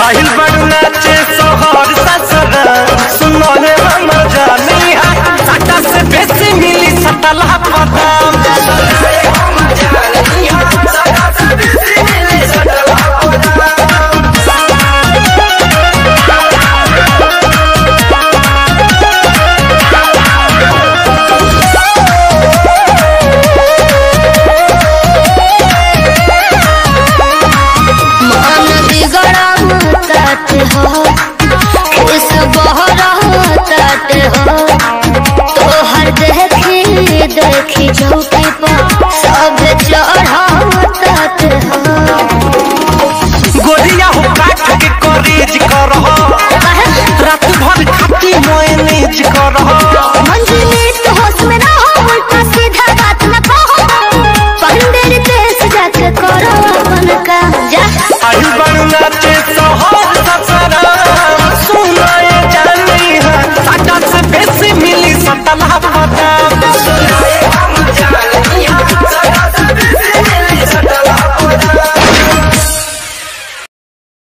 आहिल बड़ नाचे सोहर ससुर सुनो रे मजा नहीं है सटा से बेसी मिली सटला पदाम देखी चौकी पर सब चढ़ावत हो गोरिया हो काट के करेज करहो रात भर खाती मोएनेज करहो मंजिले तो होश में रहो उल्टा सीधा बात न कहो पंडित देश जाके करो अपन का जा आहिल बड़ नाचे